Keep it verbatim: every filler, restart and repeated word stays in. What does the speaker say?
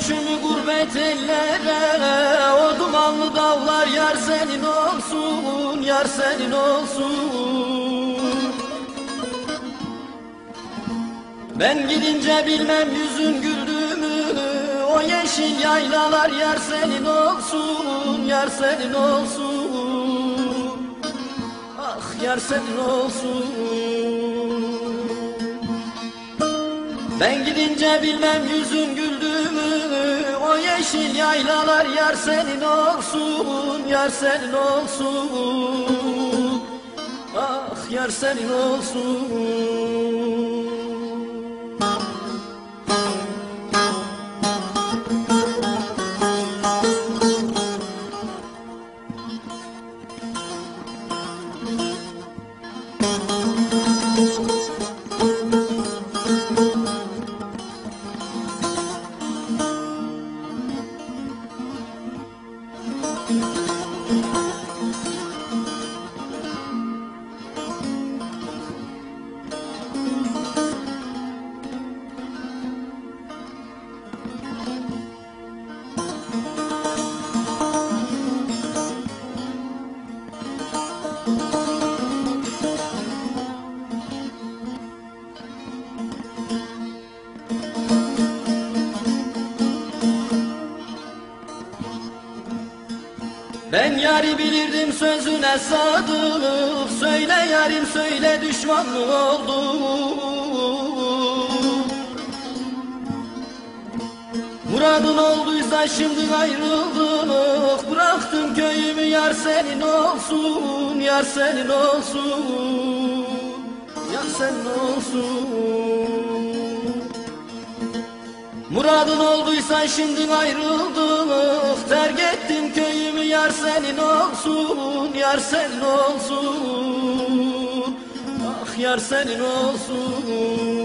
göçümü gurbet ellere, o dumanlı dağlar yar senin olsun, yar senin olsun. Ben gidince bilmem yüzün güldüğümü, o yeşil yaylalar yar senin olsun, yar senin olsun. Ah yar senin olsun. Ben gidince bilmem yüzün güldüğümü, o yeşil yaylalar yar senin olsun, yar senin olsun. Ah yar senin olsun. Ben yari bilirdim sözüne sadık, söyle yarim söyle düşman mı oldum? Muradın olduysa şimdi ayrıldık, bıraktım köyümü yar senin olsun, yar senin olsun, yar senin olsun. Muradın olduysa şimdi ayrıldık, terk ettim köyümü yar senin olsun, yar senin olsun. Ah yar senin olsun.